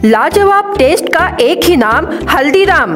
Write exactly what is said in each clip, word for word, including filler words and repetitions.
लाजवाब टेस्ट का एक ही नाम, हल्दीराम।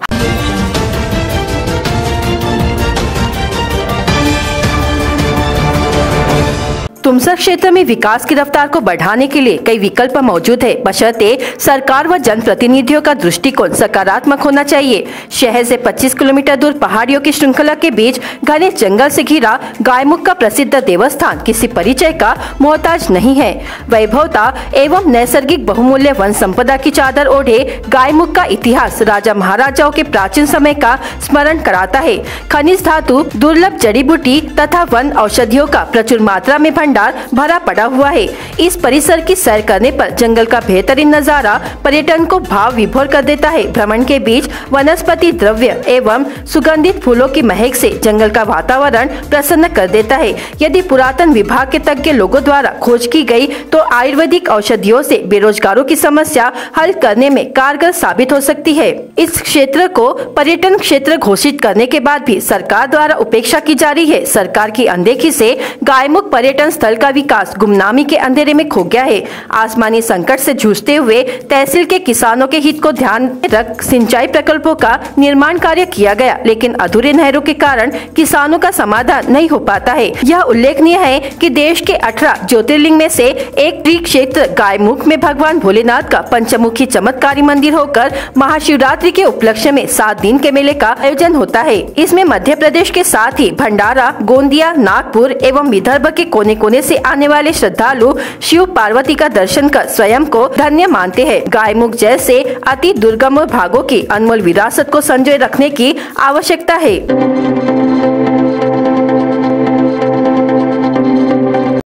तुमसर क्षेत्र में विकास की रफ्तार को बढ़ाने के लिए कई विकल्प मौजूद है, बशर्ते सरकार व जनप्रतिनिधियों का दृष्टिकोण सकारात्मक होना चाहिए। शहर से पच्चीस किलोमीटर दूर पहाड़ियों की श्रृंखला के बीच घने जंगल से घिरा गायमुख का प्रसिद्ध देवस्थान किसी परिचय का मोहताज नहीं है। वैभवता एवं नैसर्गिक बहुमूल्य वन संपदा की चादर ओढ़े गायमुख का इतिहास राजा महाराजाओं के प्राचीन समय का स्मरण कराता है। खनिज धातु, दुर्लभ जड़ी बूटी तथा वन औषधियों का प्रचुर मात्रा में भंडार भरा पड़ा हुआ है। इस परिसर की सैर करने पर जंगल का बेहतरीन नजारा पर्यटन को भाव विभोर कर देता है। भ्रमण के बीच वनस्पति द्रव्य एवं सुगंधित फूलों की महक से जंगल का वातावरण प्रसन्न कर देता है। यदि पुरातन विभाग के तज्ञ लोगों द्वारा खोज की गई तो आयुर्वेदिक औषधियों से बेरोजगारों की समस्या हल करने में कारगर साबित हो सकती है। इस क्षेत्र को पर्यटन क्षेत्र घोषित करने के बाद भी सरकार द्वारा उपेक्षा की जा रही है। सरकार की अनदेखी से गायमुख पर्यटन स्थल का विकास गुमनामी के अंधेरे में खो गया है। आसमानी संकट से जूझते हुए तहसील के किसानों के हित को ध्यान में रख सिंचाई प्रकल्पों का निर्माण कार्य किया गया, लेकिन अधूरे नहरों के कारण किसानों का समाधान नहीं हो पाता है। यह उल्लेखनीय है कि देश के अठारह ज्योतिर्लिंग में से एक त्रि क्षेत्र गायमुख में भगवान भोलेनाथ का पंचमुखी चमत्कारी मंदिर होकर महाशिवरात्रि के उपलक्ष्य में सात दिन के मेले का आयोजन होता है। इसमें मध्य प्रदेश के साथ ही भंडारा, गोंदिया, नागपुर एवं विदर्भ के कोने कोने से आने वाले श्रद्धालु शिव पार्वती का दर्शन कर स्वयं को धन्य मानते हैं। गायमुख जैसे अति दुर्गम भागों की अनमोल विरासत को संजोए रखने की आवश्यकता है।